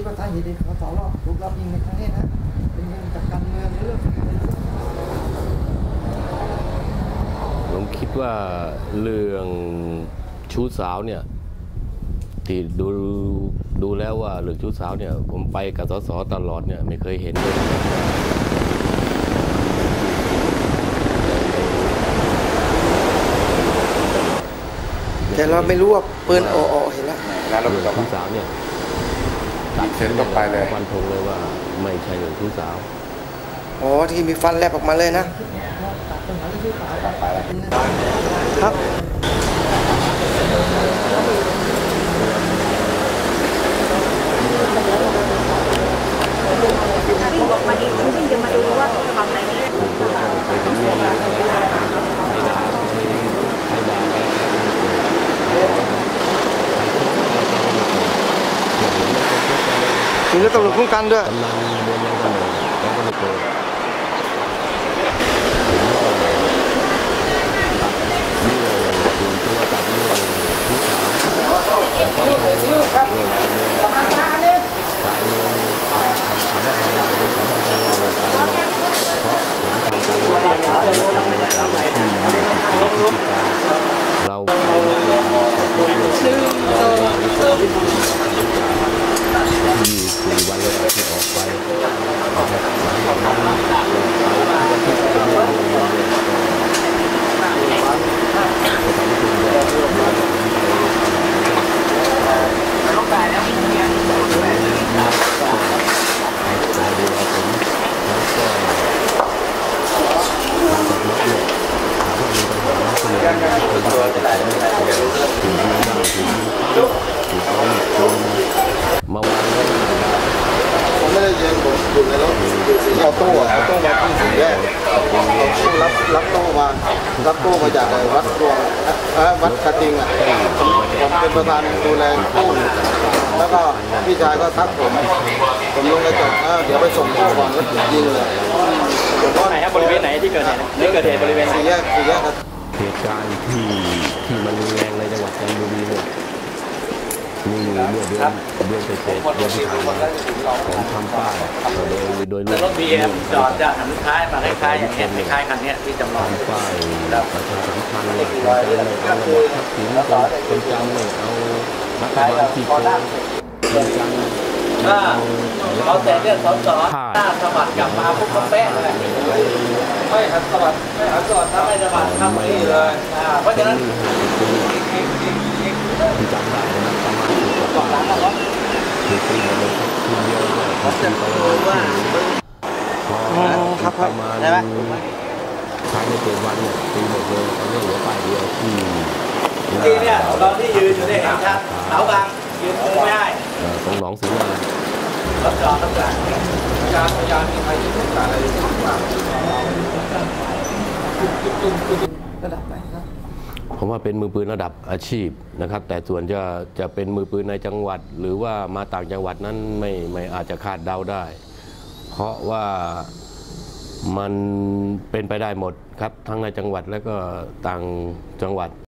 ว่าสาเหตุที่สสรถูกรอบยิงในครั้งนี้นะเป็นเรื่องจากการเมืองหรือเรื่องผมคิดว่าเรื่องชู้สาวเนี่ยที่ดูแล้วว่าเรื่องชู้สาวเนี่ยผมไปกับสสตลอดเนี่ยไม่เคยเห็นเลยแต่เราไม่รู้ว่าปืนเห็นแล้วเรื่องชู้สาวเนี่ยตัดเส้นต้องไปเลยฟันธงเลยว่าไม่ใช่เรื่องชู้สาวอ๋อที่มีฟันแลบออกมาเลยนะ ครับวิ่งออกมาอีกวิ่งจะมาดูว่าทำอะไรนี่มีเรื่องตำรวจคุ้มกันด้วยเรา24 วันแล้วที่ออกไปมาวางไว้ผมไม่ได้ยินผมอยู่ในรถเอาตู้มาที่สี่แยกรับตู้มาจากวัดรวงวัดกระทิงอ่ะผมเป็นประธานดูแลตู้แล้วก็พี่ชายก็ทักผมลงกระจกเดี๋ยวไปส่งตู้ก่อนแล้วถูกยิงเลยไหนครับบริเวณไหนที่เกิดเหตุนี่เกิดเหตุบริเวณสี่แยกเหตุการณ์ที่มันรุนแรงในจังหวัดจันทบุรีเนี่ยมีเมื่อเดือนเดือนที่ผ่านมาผมทำป้ายโดยรถ BM จอดจะหันท้ายมาคล้ายๆอย่างเห็นคล้ายๆคันนี้ที่จำลองป้ายประชาสัมพันธ์คนจำไม่เอาระบบทักษิณคนจำไม่เอารัฐบาลที่โกงคนจำเขาแต่เรื่องสสถ้าสมัครกลับมาพวกเขาแป้งเลยไม่หันสมัครไม่หันก่อนถ้าไม่สมัครทำนี่เลยเพราะฉะนั้นจำได้นะประมาณ10 กว่าล้านแล้วคือปีเดียวทีเดียวเนี่ยเขาจะรู้ว่าครับประมาณภายใน7 วันเนี่ยตีหมดเลยตอนนี้เหลือป้ายเดียวที่จริงเนี่ยตอนที่ยืนอยู่ในเห็นชัดเสาบางยืนคงไม่ได้ตรงหนองสีนารับจอดรับจอดพยานมีใครที่ต้องการอะไรระดับไหนครับผมว่าเป็นมือปืนระดับอาชีพนะครับแต่ส่วนจะเป็นมือปืนในจังหวัดหรือว่ามาต่างจังหวัดนั้นไม่อาจจะคาดเดาได้เพราะว่ามันเป็นไปได้หมดครับทั้งในจังหวัดและก็ต่างจังหวัด